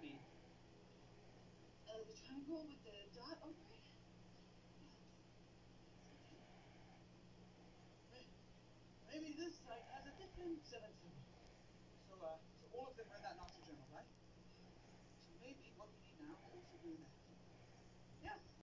that mean? The triangle with the dot over it? Maybe this site has a different symmetry. So all of them read that Nazi journal, right? So maybe what we need now is also do that.